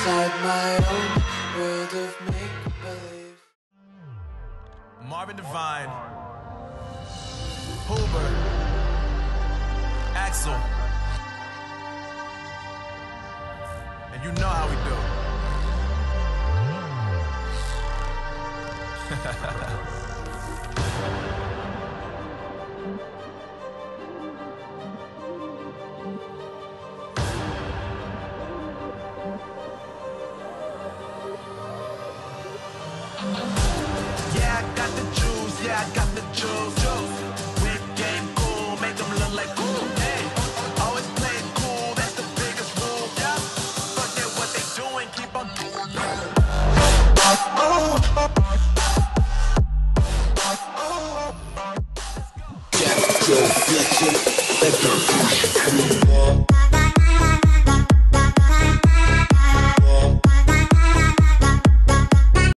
inside my own world of make-believe. Marvin Devine, Hoover, Axel, and you know how